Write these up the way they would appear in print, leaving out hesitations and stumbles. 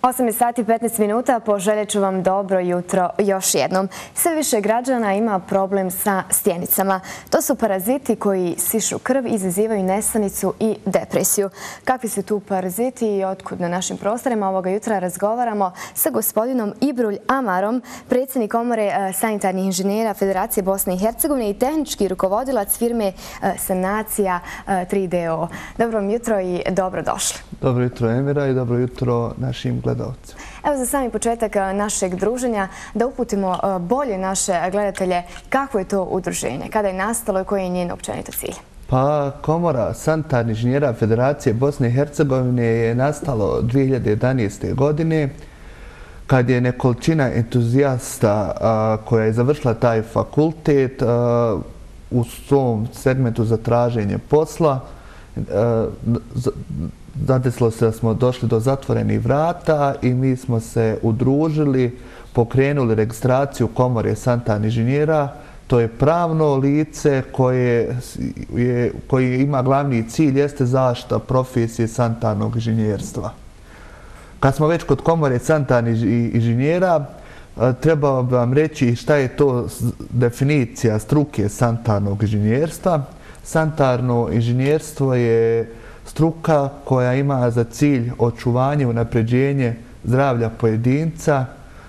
8 sati i 15 minuta, poželjet ću vam dobro jutro još jednom. Sve više građana ima problem sa stjenicama. To su paraziti koji sišu krv, izazivaju nesanicu i depresiju. Kakvi su tu paraziti i otkud na našim prostorima? Ovoga jutra razgovaramo sa gospodinom Ibrulj Amarom, predsjednik Komore sanitarnih inženjera Federacije Bosne i Hercegovine i tehnički rukovodilac firme Sanacija 3DO. Dobro vam jutro i dobrodošli. Dobro jutro Emira i dobro jutro našim gledalcima. Evo za sami početak našeg druženja da uputimo bolje naše gledatelje kakvo je to udruženje, kada je nastalo i koji je njen općenito cilj. Pa Komora sanitarnih inženjera Federacije Bosne i Hercegovine je nastalo 2011. godine kad je nekolicina entuzijasta koja je završila taj fakultet u svom segmentu za traženje posla zadesilo se da smo došli do zatvorenih vrata i mi smo se udružili, pokrenuli registraciju Komore sanitarnih inženjera. To je pravno lice koje ima glavni cilj jeste zaštita profesije sanitarnog inženjerstva. Kad smo već kod Komore sanitarnih inženjera, trebao bi vam reći šta je to definicija struke sanitarnog inženjerstva. Sanitarno inženjerstvo je struka koja ima za cilj očuvanje i unapređenje zdravlja pojedinca,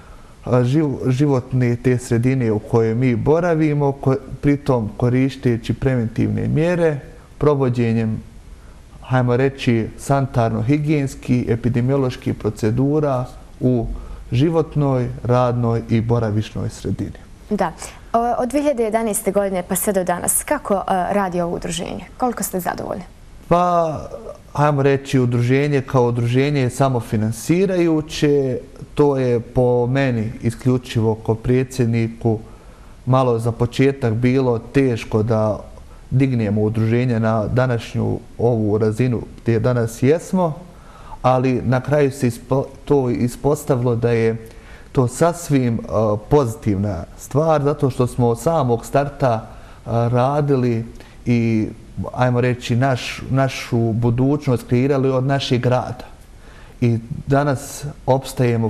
životne te sredine u kojoj mi boravimo, pritom koristeći preventivne mjere, provođenjem, hajmo reći, sanitarno-higijenskih, epidemioloških procedura u životnoj, radnoj i boravišnoj sredini. Da. Od 2011. godine pa sve do danas, kako radi ovo udruženje? Koliko ste zadovoljni? Pa, hajmo reći, udruženje kao udruženje je samofinansirajuće. To je po meni isključivo kao predsjedniku malo za početak bilo teško da dignemo udruženje na današnju ovu razinu gdje danas jesmo, ali na kraju se to ispostavilo da je to sasvim pozitivna stvar, zato što smo od samog starta radili i ajmo reći, našu budućnost kreirali od našeg grada. I danas opstajemo,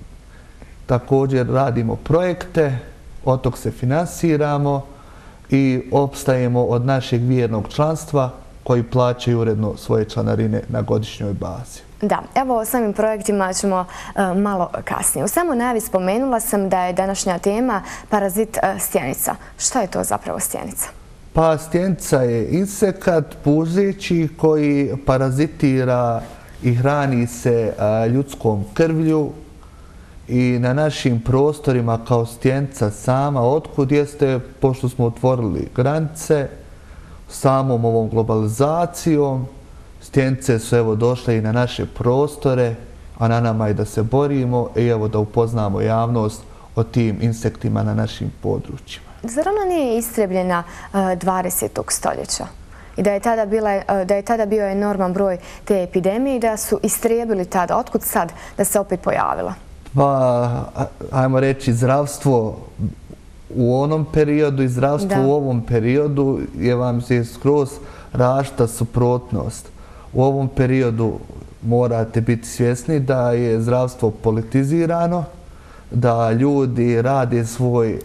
također radimo projekte, od tog se finansiramo i opstajemo od našeg vjernog članstva koji plaćaju uredno svoje članarine na godišnjoj bazi. Da, evo o samim projektima ćemo malo kasnije. U samoj najavi spomenula sam da je današnja tema parazit stjenica. Šta je to zapravo stjenica? Pa stjenica je insekat puzeći koji parazitira i hrani se ljudskom krvlju i na našim prostorima kao stjenica sama otkud jeste, pošto smo otvorili granice samom ovom globalizacijom, stjenice su evo došle i na naše prostore, a na nama je da se borimo i evo da upoznamo javnost o tim insektima na našim područjima. Zar ona nije istrebljena 20. stoljeća? I da je tada bio enorman broj te epidemije i da su istrijebili tada. Otkud sad da se opet pojavila? Pa, ajmo reći, zdravstvo u onom periodu i zdravstvo u ovom periodu je vam se skroz različita suprotnost. U ovom periodu morate biti svjesni da je zdravstvo politizirano, da ljudi rade svoj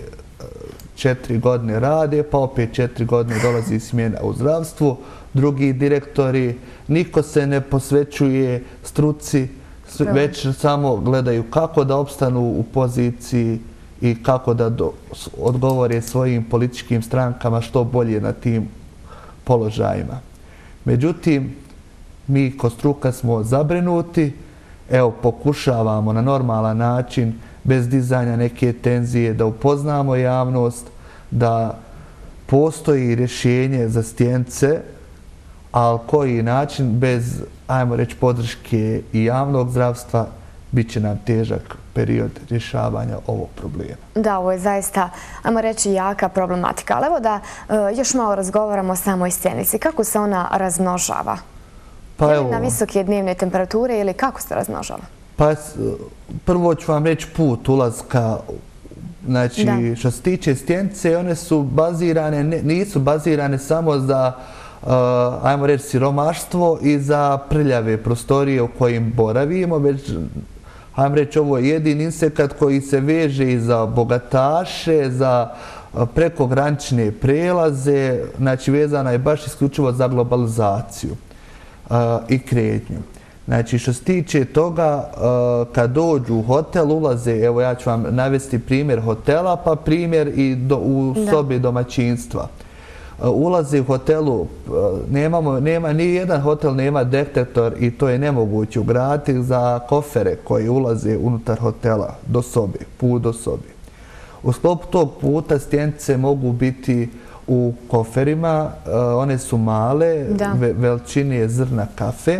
4 godine rade, pa opet 4 godine dolazi smjena u zdravstvu, drugi direktori, niko se ne posvećuje struci, već samo gledaju kako da opstanu u poziciji i kako da odgovore svojim političkim strankama što bolje na tim položajima. Međutim, mi kao struka smo zabrinuti, evo pokušavamo na normalan način bez dizanja neke tenzije da upoznamo javnost da postoji rješenje za stjenice, ali koji način bez, ajmo reći, podrške i javnog zdravstva bit će nam težak period rješavanja ovog problema. Da, ovo je zaista, ajmo reći, jaka problematika. Ali evo da još malo razgovaramo o samoj stjenici. Kako se ona razmnožava? Je li na visoke dnevne temperature ili kako se razmnožava? Pa prvo ću vam reći put ulazka, znači što se tiče stjenice, one su bazirane, nisu bazirane samo za, ajmo reći, siromaštvo i za prljave prostorije u kojim boravimo, već hajmo reći, ovo je jedini insekat koji se veže i za bogataše, za prekogranične prelaze, znači vezana je baš isključivo za globalizaciju i kretnju. Znači, što se tiče toga, kad dođu u hotel, ulaze, evo ja ću vam navesti primjer hotela, pa primjer i u sobi domaćinstva. Ulaze u hotelu, ni jedan hotel nema detektor i to je nemoguće ugraditi za kofere koji ulaze unutar hotela do sobe, put do sobe. U sklopu tog puta stjenice mogu biti u koferima, one su male, veličine zrna kafe,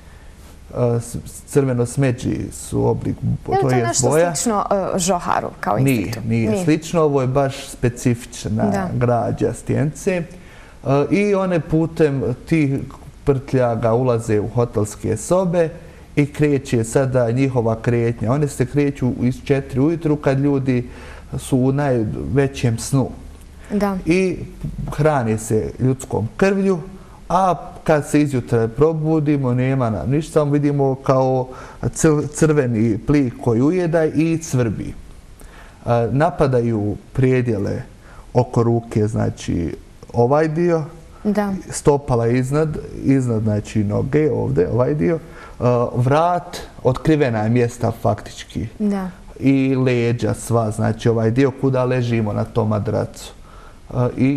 crveno smeđi su oblik, to je boja. Je li to nešto slično žoharu kao insektu? Nije slično, ovo je baš specifična građa stjenice i one putem tih prtljaga ulaze u hotelske sobe i kreće sada njihova kretnja. One se kreću iz 4 ujutru kad ljudi su u najvećem snu i hrane se ljudskom krvlju, a kad se izjutra probudimo, nema nam ništa, samo vidimo kao crveni plik koji ujeda i cvrbi. Napadaju predjele oko ruke, znači ovaj dio, stopala iznad, znači noge, ovdje, ovaj dio, vrat, otkrivena je mjesta faktički. I leđa sva, znači ovaj dio kuda ležimo na tom madracu. I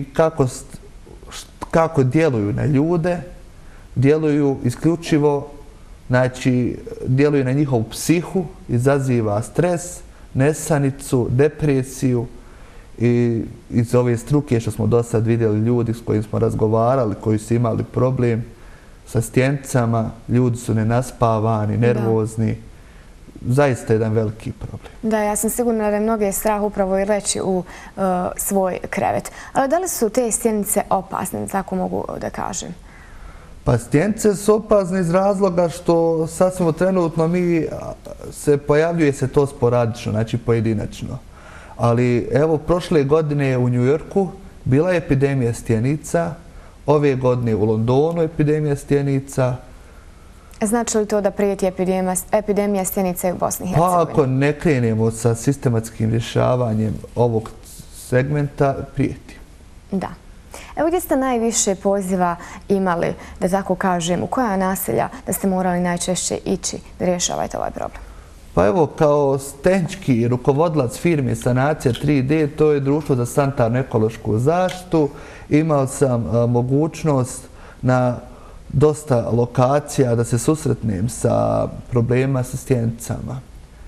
kako djeluju na ljude, djeluju isključivo, znači djeluju na njihovu psihu, izaziva stres, nesanicu, depresiju i iz ove struke što smo do sad vidjeli ljudi s kojim smo razgovarali, koji su imali problem sa stjenicama, ljudi su nenaspavani, nervozni. Zaista je jedan veliki problem. Da, ja sam sigurna da je mnoge strah upravo i leći u svoj krevet. Ali da li su te stjenice opasne, tako mogu da kažem? Pa stjenice su opasne iz razloga što sasvim trenutno pojavljuje se to sporadično, znači pojedinačno. Ali evo, prošle godine u New Yorku bila je epidemija stjenica, ove godine u Londonu epidemija stjenica. Znači li to da prijeti epidemija stjenica u Bosni i Hercegovini? Pa ako ne krenemo sa sistematskim rješavanjem ovog segmenta, prijeti. Da. Evo gdje ste najviše poziva imali, da tako kažem, u koja naselja da ste morali najčešće ići da rješavate ovaj problem? Pa evo, kao tehnički rukovodilac firme Sanacija 3D, to je društvo za sanitarnu ekološku zaštitu, imao sam mogućnost na dosta lokacija da se susretnem sa problema sa stjenicama.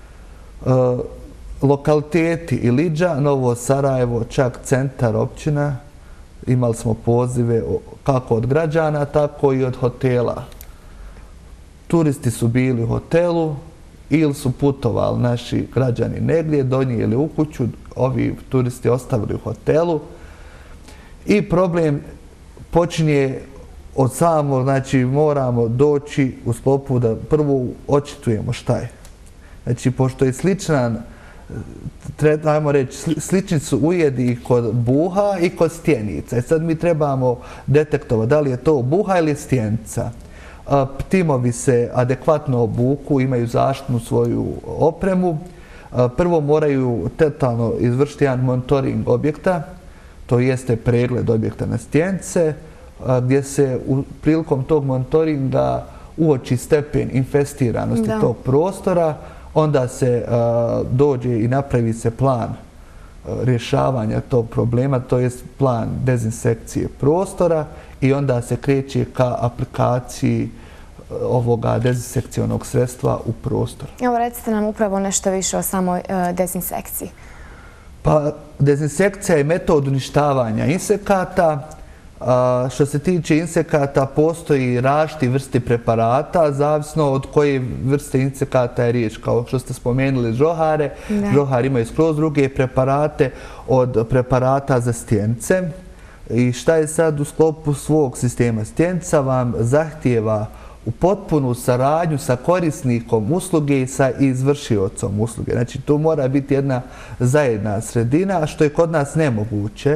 Lokaliteti Iliđa, Novo Sarajevo, čak centar općina, imali smo pozive kako od građana, tako i od hotela. Turisti su bili u hotelu ili su putovali naši građani negdje, donijeli u kuću, ovi turisti ostavili u hotelu i problem počinje od samo, znači moramo doći u sklopu da prvo očitujemo šta je. Znači, pošto je sličan, ajmo reći, slični su ujedi kod buha i kod stjenica. I sad mi trebamo detektovati da li je to buha ili stjenica. Timovi se adekvatno obuku, imaju zaštitnu svoju opremu. Prvo moraju totalno izvršiti jedan monitoring objekta, to jeste pregled objekta na stjenice, gdje se prilikom tog monitoringa uoči stepen infestiranosti tog prostora, onda se dođe i napravi se plan rješavanja tog problema, to je plan dezinsekcije prostora i onda se kreće ka aplikaciji ovoga dezinsekcionog sredstva u prostor. Evo, recite nam upravo nešto više o samoj dezinsekciji. Pa, dezinsekcija je metod uništavanja insekata. Što se tiče insekata, postoji različiti vrste preparata, zavisno od koje vrste insekata je riječ. Kao što ste spomenuli žohare, žohari imaju skroz druge preparate od preparata za stjenice. I šta je sad u sklopu svog sistema? Stjenica vam zahtijeva u potpunu saradnju sa korisnikom usluge i sa izvršiocom usluge. Znači, tu mora biti jedna zajedna sredina, što je kod nas nemoguće.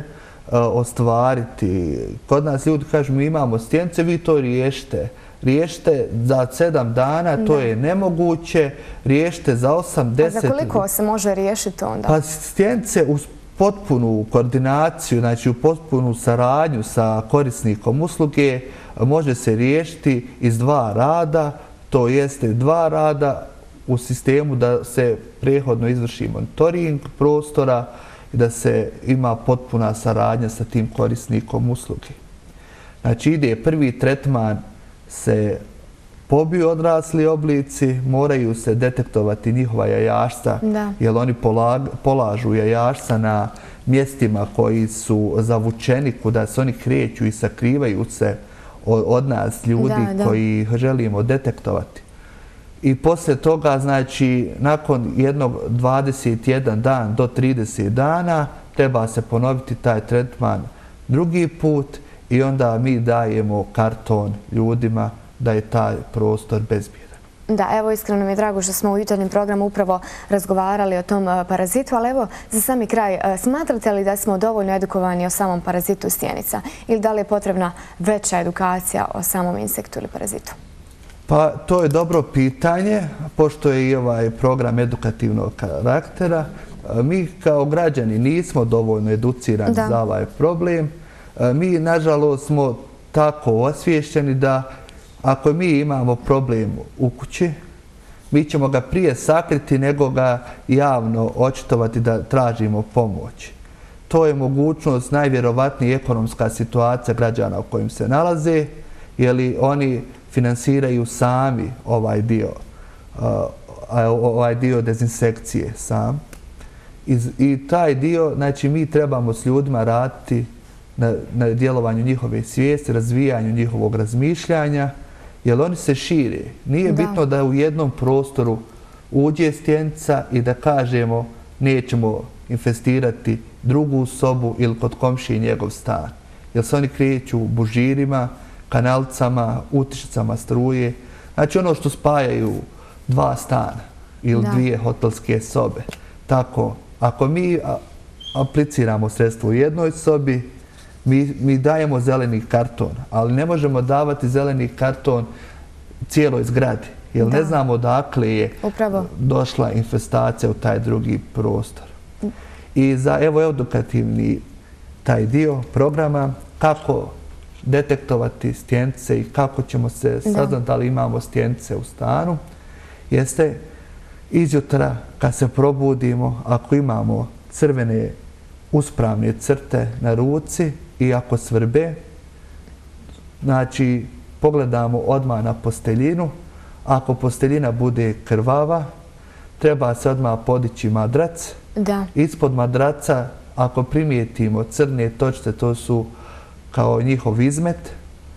ostvariti. Kod nas ljudi kažu mi imamo stjenice, vi to riješite. Riješite za 7 dana, to je nemoguće. Riješite za 8-10... A za koliko se može riješiti onda? Pa stjenice uz potpunu koordinaciju, znači u potpunu saradnju sa korisnikom usluge može se riješiti iz 2 rada, to jeste 2 rada u sistemu da se prethodno izvrši monitoring prostora i da se ima potpuna saradnja sa tim korisnikom usluge. Znači ide prvi tretman, se pobiju odrasli oblici, moraju se detektovati njihova jajašca, jer oni polažu jajašca na mjestima koji su zavučeni, kuda se oni kreću i sakrivaju se od nas ljudi koji želimo detektovati. I poslije toga, znači, nakon jednog 21 dan do 30 dana treba se ponoviti taj tretman drugi put i onda mi dajemo karton ljudima da je taj prostor bezbjedan. Da, evo iskreno mi je drago što smo u jutarnjem programu upravo razgovarali o tom parazitu, ali evo za sami kraj, smatrate li da smo dovoljno edukovani o samom parazitu stjenica ili da li je potrebna veća edukacija o samom insektu ili parazitu? Pa to je dobro pitanje, pošto je i ovaj program edukativnog karaktera. Mi kao građani nismo dovoljno educirani za ovaj problem. Mi, nažalost, smo tako osviješćeni da ako mi imamo problem u kući, mi ćemo ga prije sakriti nego ga javno očitovati da tražimo pomoć. To je mogućnost, najvjerovatnije ekonomska situacija građana u kojim se nalaze, jer oni finansiraju sami ovaj dio dezinsekcije sam. I taj dio, znači mi trebamo s ljudima raditi na djelovanju njihove svijesti, razvijanju njihovog razmišljanja, jer oni se šire. Nije bitno da u jednom prostoru uđe stjenica i da kažemo nećemo infestirati drugu sobu ili kod komšije njegov stan. Jer se oni kreću bužirima, kanalicama, utičicama struje. Znači ono što spajaju 2 stana ili 2 hotelske sobe. Tako, ako mi apliciramo sredstvo u jednoj sobi, mi dajemo zeleni karton, ali ne možemo davati zeleni karton cijeloj zgradi, jer ne znamo odakle je došla infestacija u taj drugi prostor. I za edukativni taj dio programa, kako detektovati stjenice i kako ćemo se saznati da li imamo stjenice u stanu, jeste izjutra kad se probudimo, ako imamo crvene uspravne crte na ruci i ako svrbe, znači pogledamo odmah na posteljinu. Ako posteljina bude krvava, treba se odmah podići madrac. Ispod madraca, ako primijetimo crne točke, to su kao njihov izmet,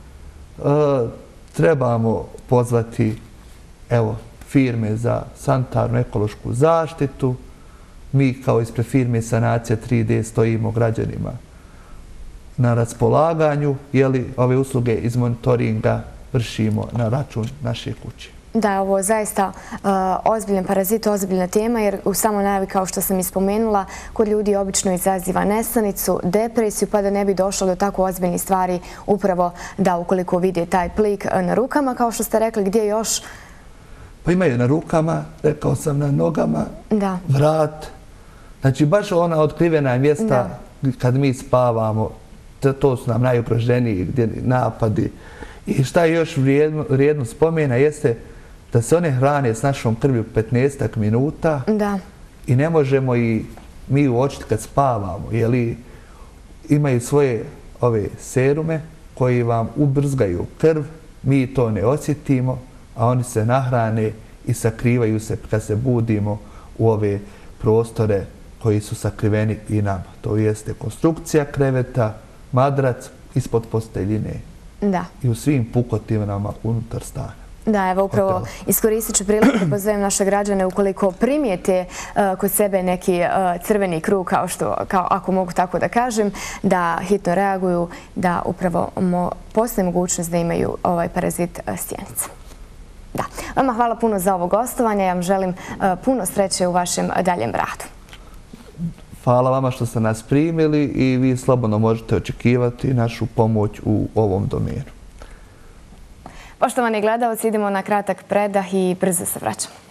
trebamo pozvati firme za sanitarnu ekološku zaštitu. Mi kao ispred firme Sanacija 3D stojimo građanima na raspolaganju, jer ove usluge iz monitoringa vršimo na račun naše kuće. Da, ovo je zaista ozbiljan parazit, ozbiljna tema, jer u samoj najavi, kao što sam ispomenula, kod ljudi obično izaziva nesanicu, depresiju, pa da ne bi došlo do tako ozbiljnih stvari, upravo da ukoliko vide taj plik na rukama, kao što ste rekli, gdje još? Pa imaju na rukama, rekao sam na nogama, vrat. Znači, baš ona otkrivena mjesta kad mi spavamo, to su nam najugroženiji napadi. I šta je još vrijedno spomena jeste da se one hrane s našom krvlju 15 minuta i ne možemo i mi uočiti kad spavamo, jer imaju svoje ove serume koji vam ubrzgaju krv, mi to ne osjetimo, a oni se nahrane i sakrivaju se kad se budimo u ove prostore koji su sakriveni i nama. To jeste konstrukcija kreveta, madrac ispod posteljine i u svim pukotinama unutar stana. Da, evo upravo iskoristit ću priliku da pozovem naše građane ukoliko primijete kod sebe neki crveni krug, ako mogu tako da kažem, da hitno reaguju, da upravo postoji mogućnost da imaju ovaj parazit stjenica. Da, vama hvala puno za ovo gostovanje, ja vam želim puno sreće u vašem daljem radu. Hvala vama što ste nas primili i vi slobodno možete očekivati našu pomoć u ovom domenu. Poštovani gledalci, idemo na kratak predah i brzo se vraćamo.